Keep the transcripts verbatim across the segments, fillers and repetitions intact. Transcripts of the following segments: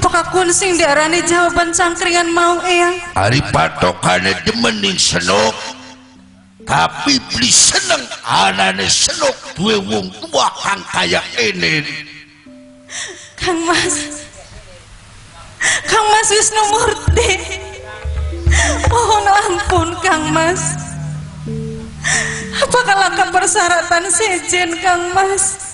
Apakah sing diarani jawaban cangkringan mau eyang? Ari patokane demening senok, tapi beli seneng anane senok duwe wong tua kang kaya ene. Kang Mas, Kang Mas Wisnu Murti, mohon ampun Kang Mas. Apakah langkah persyaratan sejen Kang Mas?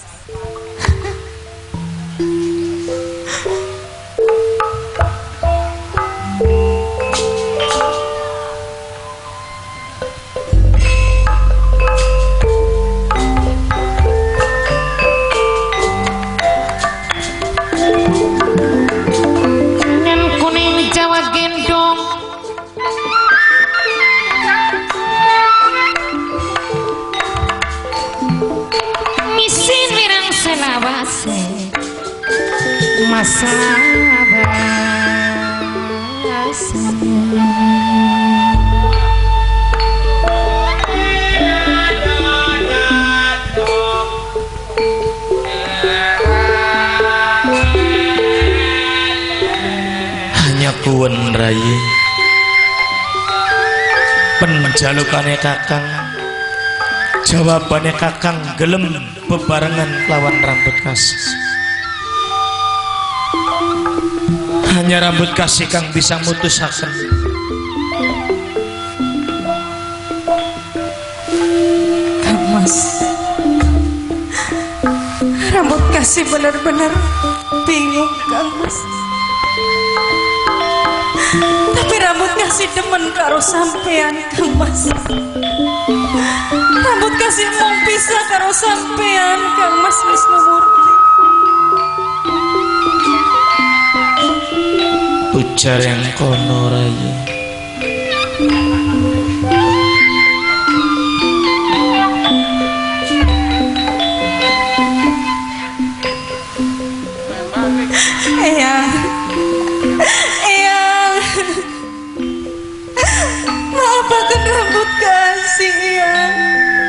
Masalah hanya kuwen rai penjalukane kakang, jawabannya kakang gelem bebarengan lawan rambut kasih. Hanya rambut kasih kang bisa mutusaken. Kang Mas, rambut kasih benar-benar bingung Kang Mas. Tapi rambut kasih demen karo sampean Kang Mas. Rambut kasih mau pisah karo sampean Kang Mas Wisnu Murti. Ujar yang kono raya. Eyang, Eyang, maafkan rambut kasih Eyang.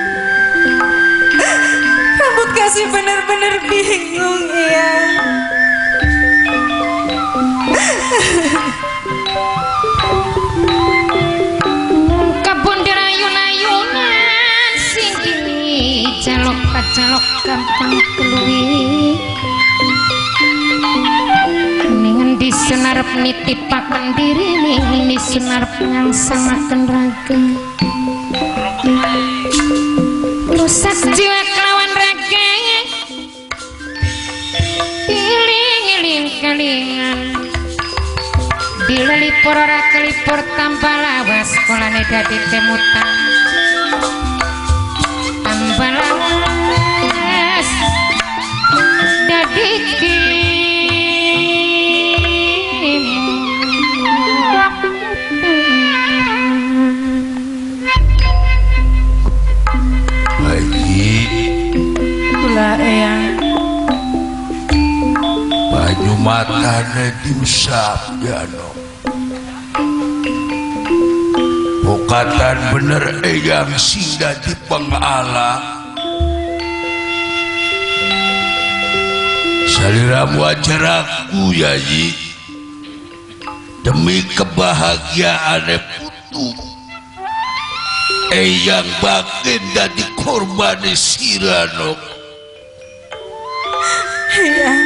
Rambut kasih benar-benar bingung Eyang. Kebun dirayun-ayunan sing kini calok-calok gampang keluwi ningen disunarep nitipaken diri ning disunarep ngangsamaken raga rusak jiwa kelawan raga iling-iling kalingan dilelipur ora kelipur tanpa lawas kolane dadi temutan tanpa lawas dadi kim Bayi Kula Eyang, banyu matane diusap jano. Bukatan bener eyang singgah di pengala. Saliramu ajaraku yayi, demi kebahagiaan putu. Eyang bagian dadi korban Siranok. Eyang,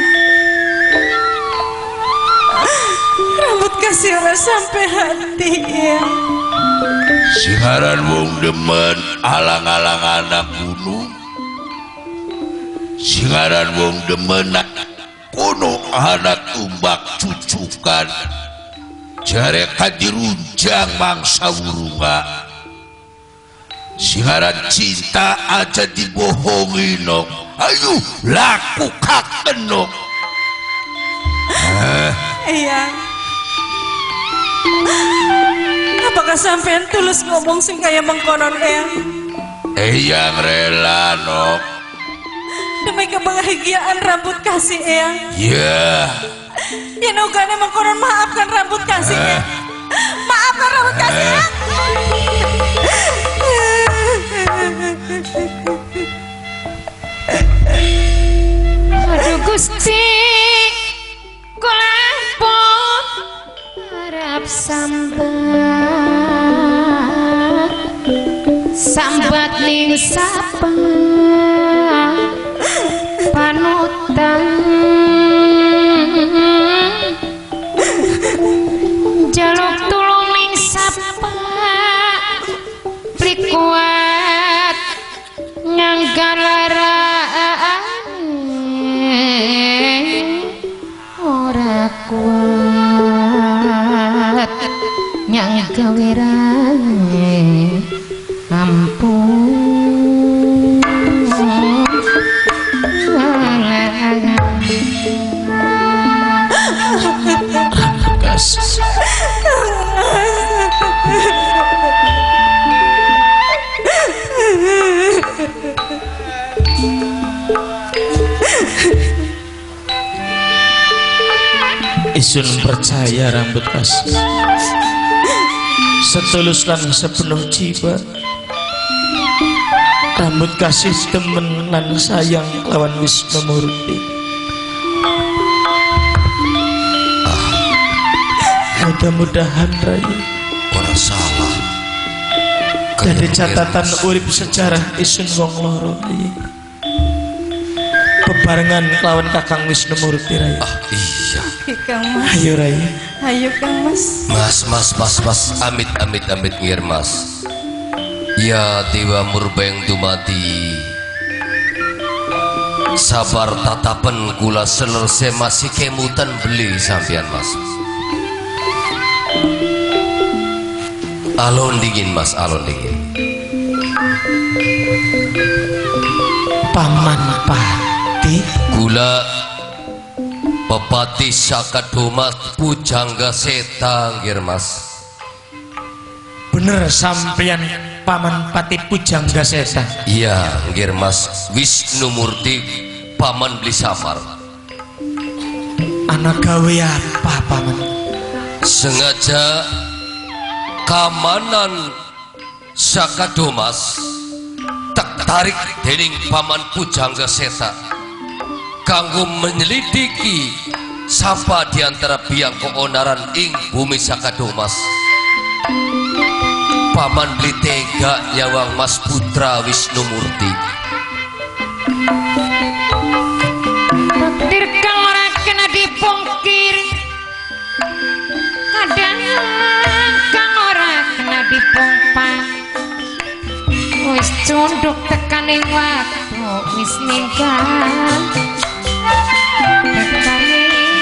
rambut kasih ora sampai hati Eyang. Singaran wong demen alang-alang anak gunung. Singaran wong demen kono anak tumbak cucukan. Jare kadirunjang mangsa wurunga. Singaran cinta aja dibohongi nok. Ayo laku kaken nok. Eyang, apakah sampean tulus ngomong sing kaya mengkonon Eyang? Eyang rela nok. Demi kebahagiaan rambut kasih Eyang. Ya. Yen ugane mengkonon maafkan rambut kasihnya. Maafkan rambut kasih Eyang. Aduh Gusti kula sambat sambat ning sapa panutan jaluk tulung ning sapa prikuat nganggalara ora kuat nyang gawe rae ampun Gas. Isun percaya rambut kasih setulus lan sepenuh jiwa rambut kasih temen lan sayang lawan Wisnu Murti. Mudah-mudahan Rai ora salah dari catatan urip sejarah isun wong loro Rai bebarengan lawan Kakang Wisnu Murti Rai. ah iya Kang Mas. Ayo Rai. Ayo Kang Mas. mas mas mas mas amit amit amit ngir mas ya Dewa Murba yang dumati sabar tatapan kula selesai masih kemutan beli sampean mas. Alon dingin mas, alon dingin. Paman Pati Gula Pepati Sakadomas Pujangga Seta ngir mas. bener sampeyan Paman Pati Pujangga Seta. Iya ngir mas Wisnu Murti paman beli samar. Anak gawe apa Paman? Sengaja kamanan Sakadomas tak tarik dening paman Pujangga Seta kanggo menyelidiki sapa diantara biang keonaran ing bumi Sakadomas. Paman beli tega nyawang Mas Putra Wisnu Murti. Petir kang ora kena dipungkir kadang kang ora kena dipungpang wis cunduk tekaning waktu wis ninggal tekane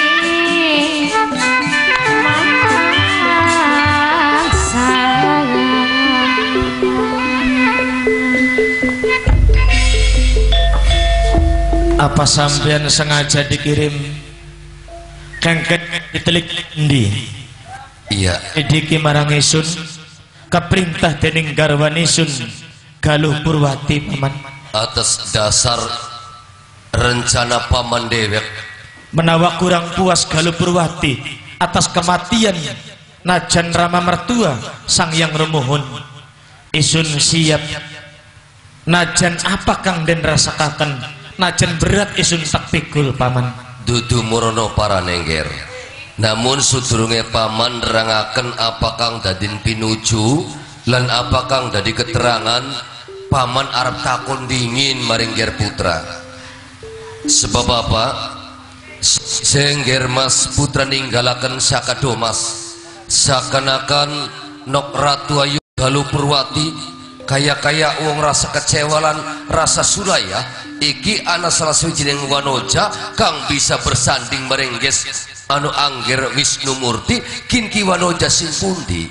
Apa sampean sengaja dikirim kengket ditelik ndi? Iya. Idiki marang isun keperintah dening garwan isun Galuh Purwati Paman. Atas dasar rencana paman dewek Menawa kurang puas Galuh Purwati atas kematian najan rama mertua sang yang remuhun, isun siap najan apa kang den rasakaken, najan berat isun tak pikul Paman. dudu murono para nengger. Namun sudurunge paman nerangaken apa kang dadin pinuju lan apa kang dadi keterangan paman arep takon dingin maring Ger Putra. Sebab apa? Sengger Mas Putra ninggalaken Sakadomas seakan-akan nok Ratu Ayu Galuh Purwati kaya-kaya wong rasa kecewa lan rasa suraya iki ana salah sawijining wanoja kang bisa bersanding merengges anu angger Wisnu Murti kinki wanoja sing pundi.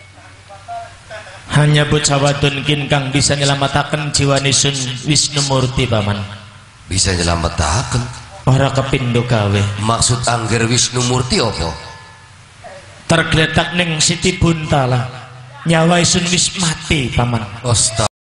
Hanya bocah wadon kin kang bisa nyelamataken jiwa nisun Wisnu Murti Paman. Bisa nyelametaken Ora kepindo gawe. maksud angger Wisnu Murti apa? Tergeletak ning Siti Buntala. Nyawa isun wis mati Paman. Astaga.